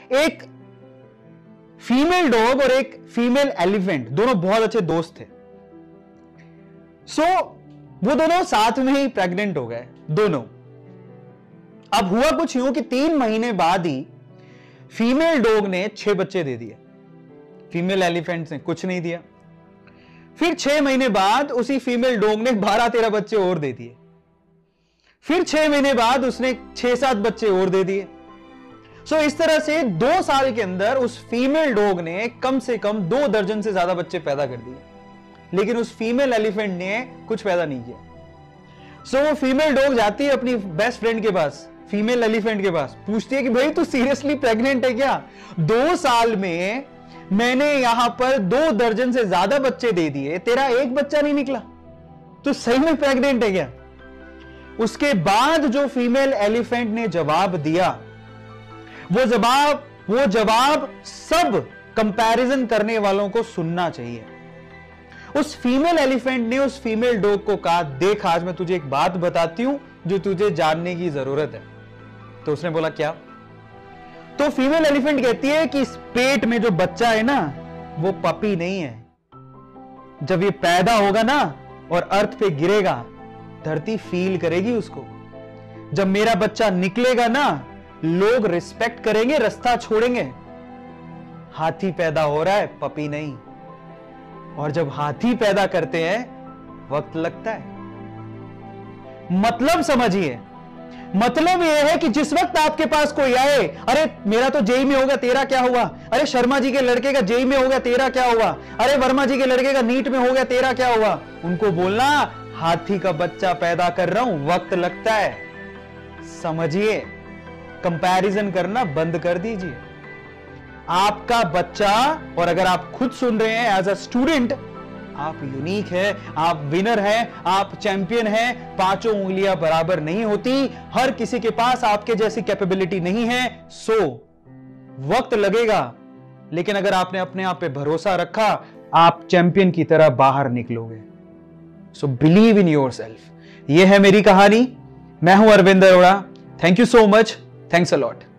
एक female dog और एक फीमेल एलिफेंट दोनों बहुत अच्छे दोस्त थे। वो दोनों साथ में ही प्रेग्नेंट हो गए दोनों। अब हुआ कुछ यूं कि 3 महीने बाद ही फीमेल डॉग ने 6 बच्चे दे दिए, फीमेल एलिफेंट ने कुछ नहीं दिया। फिर 6 महीने बाद उसी फीमेल डॉग ने 12-13 बच्चे और दे दिए। फिर 6 महीने बाद उसने 6-7 बच्चे और दे दिए। इस तरह से 2 साल के अंदर उस फीमेल डॉग ने कम से कम 2 दर्जन से ज्यादा बच्चे पैदा कर दिए, लेकिन उस फीमेल एलिफेंट ने कुछ पैदा नहीं किया। वो फीमेल डॉग जाती है अपनी बेस्ट फ्रेंड के पास, फीमेल एलिफेंट के पास, पूछती है कि भाई तू सीरियसली प्रेग्नेंट है क्या? 2 साल में मैंने यहां पर 2 दर्जन से ज्यादा बच्चे दे दिए, तेरा एक बच्चा नहीं निकला, तू सही में प्रेग्नेंट है क्या? उसके बाद जो फीमेल एलिफेंट ने जवाब दिया, वो जवाब सब कंपैरिजन करने वालों को सुनना चाहिए। उस फीमेल एलिफेंट ने उस फीमेल डॉग को कहा, देख आज मैं तुझे एक बात बताती हूं जो तुझे जानने की जरूरत है। तो उसने बोला क्या? तो फीमेल एलिफेंट कहती है कि इस पेट में जो बच्चा है ना, वो पपी नहीं है। जब ये पैदा होगा ना और अर्थ पे गिरेगा, धरती फील करेगी उसको। जब मेरा बच्चा निकलेगा ना, लोग रिस्पेक्ट करेंगे, रास्ता छोड़ेंगे। हाथी पैदा हो रहा है, पपी नहीं। और जब हाथी पैदा करते हैं वक्त लगता है। मतलब समझिए, मतलब यह है कि जिस वक्त आपके पास कोई आए, अरे मेरा तो जेई में हो गया, तेरा क्या हुआ? अरे शर्मा जी के लड़के का जेई में हो गया, तेरा क्या हुआ? अरे वर्मा जी के लड़के का नीट में हो गया, तेरा क्या हुआ? उनको बोलना हाथी का बच्चा पैदा कर रहा हूं, वक्त लगता है। समझिए, कंपैरिजन करना बंद कर दीजिए। आपका बच्चा, और अगर आप खुद सुन रहे हैं एज अ स्टूडेंट, आप यूनिक है, आप विनर हैं, आप चैंपियन हैं। 5 उंगलियां बराबर नहीं होती, हर किसी के पास आपके जैसी कैपेबिलिटी नहीं है। वक्त लगेगा, लेकिन अगर आपने अपने आप पे भरोसा रखा, आप चैंपियन की तरह बाहर निकलोगे। Believe in yourself. यह है मेरी कहानी। मैं हूं Arvind Arora. Thank you so much. Thanks a lot.